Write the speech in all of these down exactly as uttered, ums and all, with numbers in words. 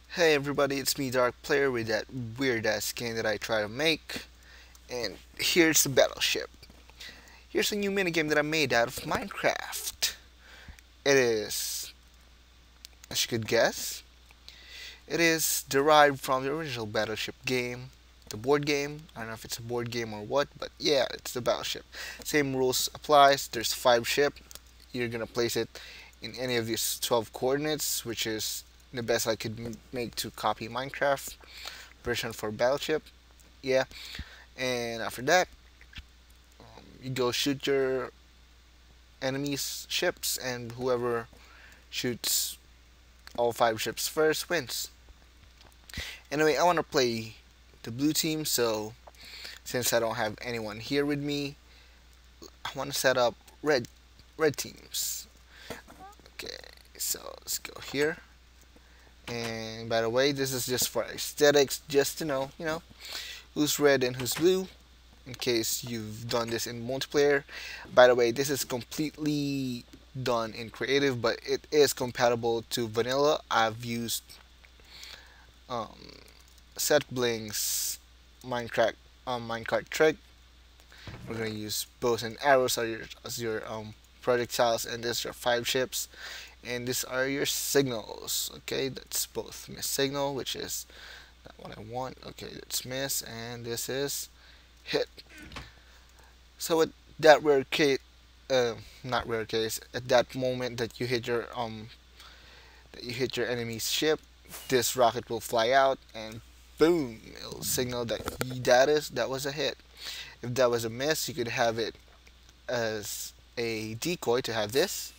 Hey everybody, it's me Dark Player with that weird ass game that I try to make. And here's the battleship. Here's a new minigame that I made out of Minecraft. It is, as you could guess, it is derived from the original battleship game, the board game. I don't know if it's a board game or what, but yeah, it's the battleship. Same rules applies. There's five ship. You're gonna place it in any of these twelve coordinates, which is the best I could make to copy Minecraft version for battleship. Yeah, and after that, um, you go shoot your enemies' ships, and whoever shoots all five ships first wins. Anyway, I want to play the blue team, so since I don't have anyone here with me, I want to set up red red teams. Okay, so let's go here. And by the way, this is just for aesthetics, just to know, you know, who's red and who's blue, in case you've done this in multiplayer. By the way, this is completely done in creative, but it is compatible to vanilla. I've used um, SetBling's Minecraft um, minecart trick. We're gonna use bows and arrows as your, as your um, projectiles, and this are five ships, and these are your signals. Okay, that's both miss signal, which is not what I want. Okay, that's miss, and this is hit. So at that rare case, uh, not rare case, at that moment that you hit your um that you hit your enemy's ship, this rocket will fly out and boom, it'll signal that that is that was a hit. If that was a miss, you could have it as a decoy to have this,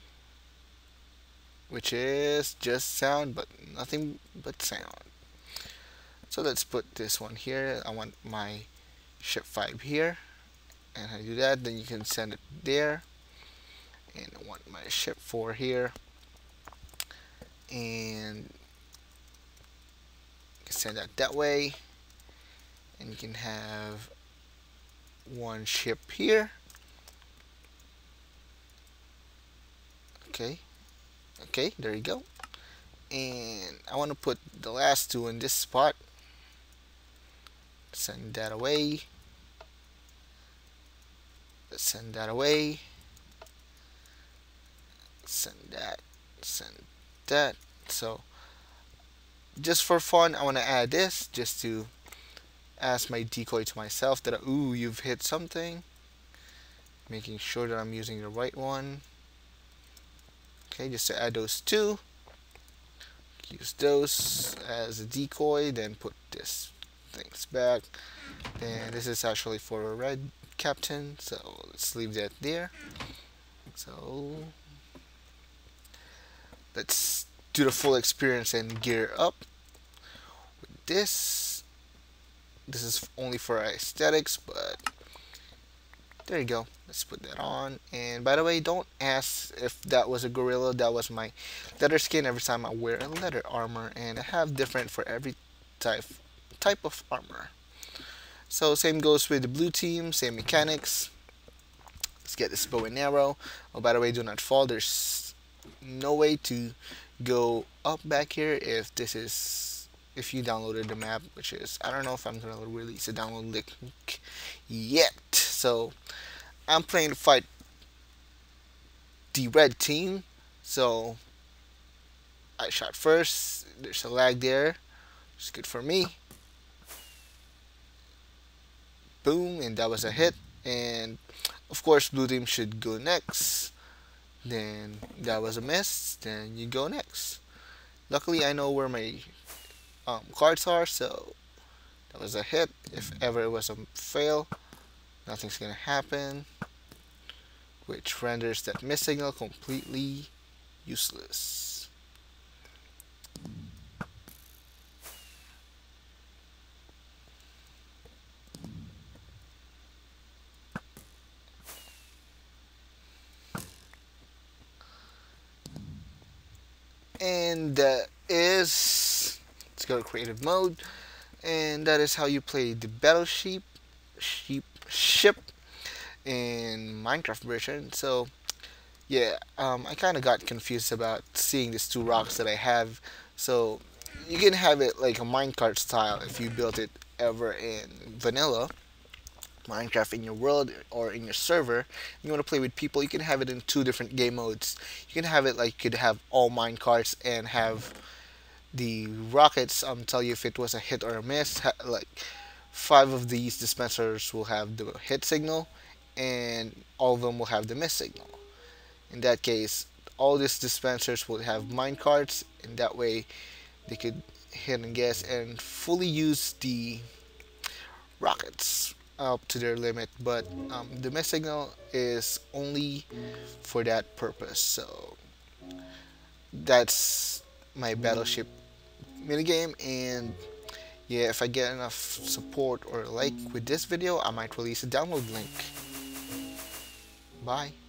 which is just sound, but nothing but sound. So let's put this one here. I want my ship five here, and I do that, then you can send it there. And I want my ship four here, and you can send that that way, and you can have one ship here. Okay, okay, there you go. And I want to put the last two in this spot. Send that away. Let's send that away. Send that. Send that. So just for fun, I want to add this just to ask my decoy to myself that ooh, you've hit something. Making sure that I'm using the right one. Okay, just to add those two. Use those as a decoy, then put this things back. And this is actually for a red captain, so let's leave that there. So let's do the full experience and gear up with this. This is only for aesthetics, but there you go. Let's put that on. And by the way, don't ask if that was a gorilla. That was my leather skin. Every time I wear a leather armor, and I have different for every type type of armor. So same goes with the blue team. Same mechanics. Let's get this bow and arrow. Oh, by the way, do not fall. There's no way to go up back here if this is if you downloaded the map, which is I don't know if I'm gonna release a download link yet. So I'm playing to fight the red team. So I shot first. There's a lag there. It's good for me. Boom, and that was a hit. And of course, blue team should go next. Then that was a miss. Then you go next. Luckily, I know where my um, cards are, so that was a hit. If ever it was a fail, nothing's gonna happen, which renders that miss signal completely useless. And that is, let's go to creative mode, and that is how you play the battleship sheep ship in Minecraft version. So yeah, um, I kind of got confused about seeing these two rocks that I have. So you can have it like a minecart style if you built it ever in vanilla Minecraft in your world or in your server. You want to play with people, you can have it in two different game modes. You can have it like you could have all minecarts and have the rockets um tell you if it was a hit or a miss. Ha- like five of these dispensers will have the hit signal, and all of them will have the miss signal. In that case, all these dispensers will have minecarts, and that way they could hit and guess and fully use the rockets up to their limit. But um, the miss signal is only for that purpose. So that's my battleship minigame, and yeah, if I get enough support or like with this video, I might release a download link. Bye.